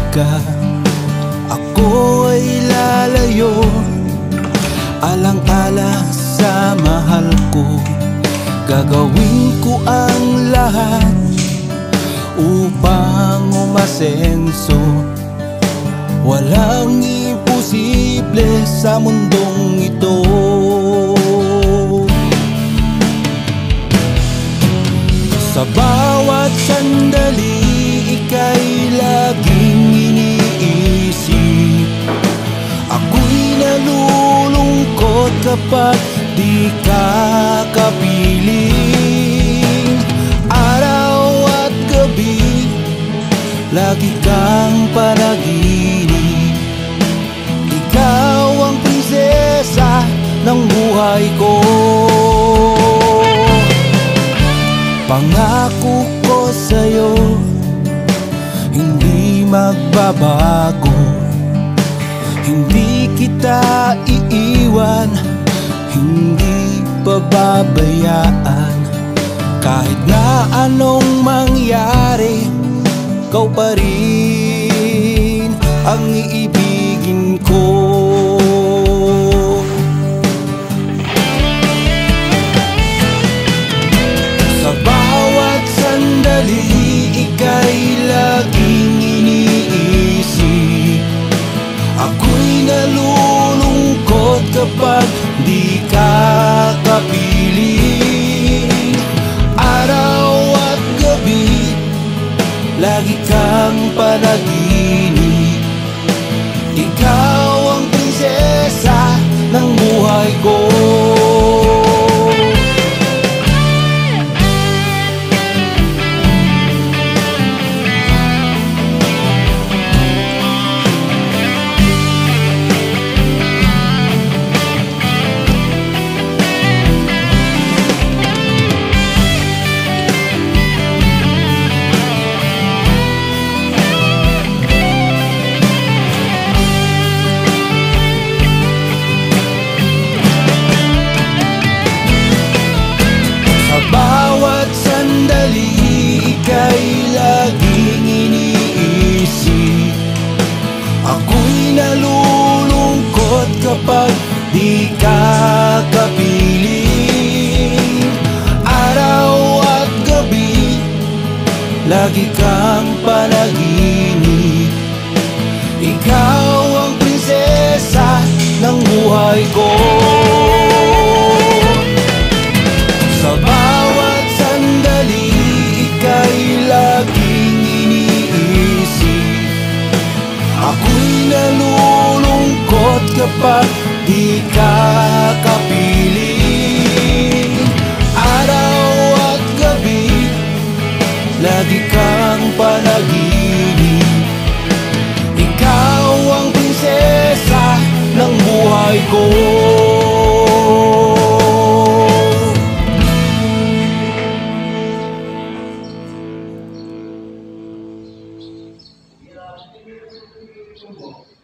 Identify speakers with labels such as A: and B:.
A: ka, ako ay lalayo. Alang-alang sa mahal ko, gagawin ko ang lahat upang umasenso. Walang imposible sa mundong ito. Sa bawat sandali, ika'y laging iniisip. Ako'y nalulungkot kapag di ka kapiling. Araw at gabi, lagi kang panaginip. Ikaw ang prinsesa ng buhay ko. Pangako ko sa'yo, hindi magbabago. Hindi kita iiwan, hindi pababayaan. Kahit na anong mangyari, ikaw pa rin ang iibigin ko. Sa bawat sandali, ika'y laging iniisip. Ako'y nalulungkot kapag di ka kapiling. Araw at gabi, lagi kang panaginip. Ikaw ang prinsesa ng buhay ko. Ika'y laging iniisip. Ako'y nalulungkot kapag di ka kapiling. Araw at gabi, lagi kang panaginip. Ikaw ang prinsesa ng buhay ko. Sa bawat sandali, ika'y laging iniisip. Ako'y nalulungkot kapag di ka kapiling. Araw at gabi, lagi kang panaginip. Ikaw ang prinsesa ng buhay ko. Thank you.